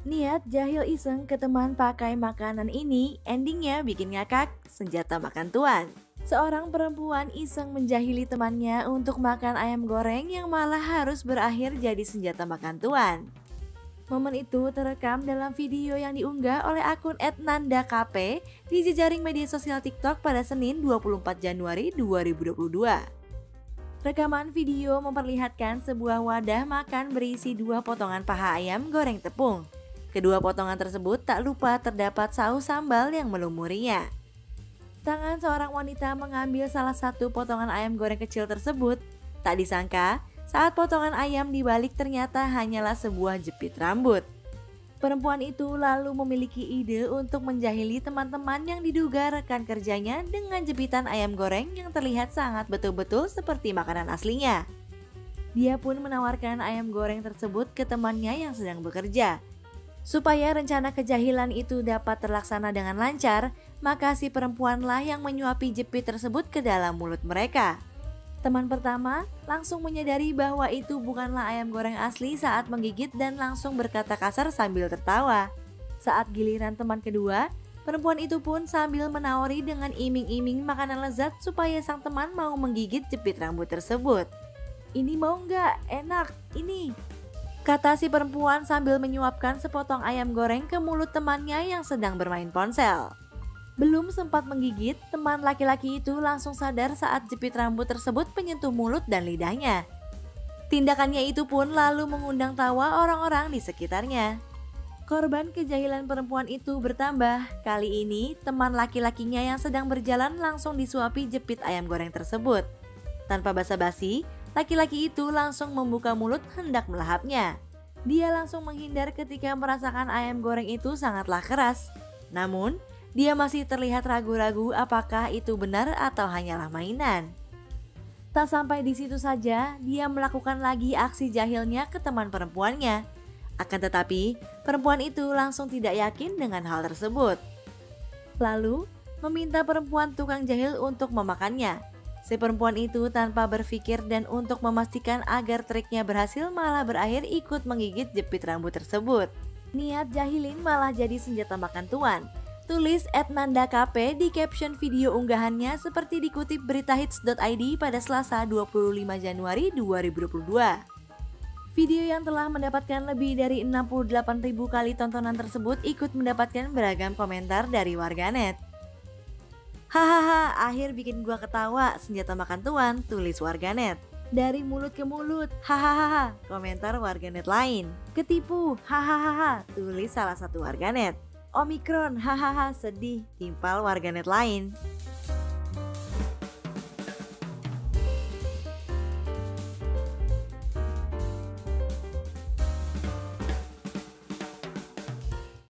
Niat jahil iseng ke teman pakai makanan ini endingnya bikin ngakak, senjata makan tuan. Seorang perempuan iseng menjahili temannya untuk makan ayam goreng yang malah harus berakhir jadi senjata makan tuan. Momen itu terekam dalam video yang diunggah oleh akun @nandakp di jejaring media sosial TikTok pada Senin 24 Januari 2022. Rekaman video memperlihatkan sebuah wadah makan berisi 2 potongan paha ayam goreng tepung. Kedua potongan tersebut tak lupa terdapat saus sambal yang melumurinya. Tangan seorang wanita mengambil salah satu potongan ayam goreng kecil tersebut. Tak disangka, saat potongan ayam dibalik ternyata hanyalah sebuah jepit rambut. Perempuan itu lalu memiliki ide untuk menjahili teman-teman yang diduga rekan kerjanya dengan jepitan ayam goreng yang terlihat sangat betul-betul seperti makanan aslinya. Dia pun menawarkan ayam goreng tersebut ke temannya yang sedang bekerja. Supaya rencana kejahilan itu dapat terlaksana dengan lancar, maka si perempuanlah yang menyuapi jepit tersebut ke dalam mulut mereka. Teman pertama langsung menyadari bahwa itu bukanlah ayam goreng asli saat menggigit dan langsung berkata kasar sambil tertawa. Saat giliran teman kedua, perempuan itu pun sambil menawari dengan iming-iming makanan lezat supaya sang teman mau menggigit jepit rambut tersebut. "Ini mau nggak? Enak, ini," kata si perempuan sambil menyuapkan sepotong ayam goreng ke mulut temannya yang sedang bermain ponsel. Belum sempat menggigit, teman laki-laki itu langsung sadar saat jepit rambut tersebut menyentuh mulut dan lidahnya. Tindakannya itu pun lalu mengundang tawa orang-orang di sekitarnya. Korban kejahilan perempuan itu bertambah. Kali ini, teman laki-lakinya yang sedang berjalan langsung disuapi jepit ayam goreng tersebut. Tanpa basa-basi, laki-laki itu langsung membuka mulut hendak melahapnya. Dia langsung menghindar ketika merasakan ayam goreng itu sangatlah keras. Namun, dia masih terlihat ragu-ragu apakah itu benar atau hanyalah mainan. Tak sampai di situ saja, dia melakukan lagi aksi jahilnya ke teman perempuannya. Akan tetapi, perempuan itu langsung tidak yakin dengan hal tersebut. Lalu, meminta perempuan tukang jahil untuk memakannya. Si perempuan itu tanpa berpikir dan untuk memastikan agar triknya berhasil malah berakhir ikut menggigit jepit rambut tersebut. Niat jahilin malah jadi senjata makan tuan. Tulis @nandakp di caption video unggahannya seperti dikutip beritahits.id pada Selasa 25 Januari 2022. Video yang telah mendapatkan lebih dari 68.000 kali tontonan tersebut ikut mendapatkan beragam komentar dari warganet. "Hahaha, akhir bikin gua ketawa, senjata makan tuan," tulis warganet. "Dari mulut ke mulut, hahaha," komentar warganet lain. "Ketipu, hahaha," tulis salah satu warganet. "Omikron, hahaha, sedih," timpal warganet lain.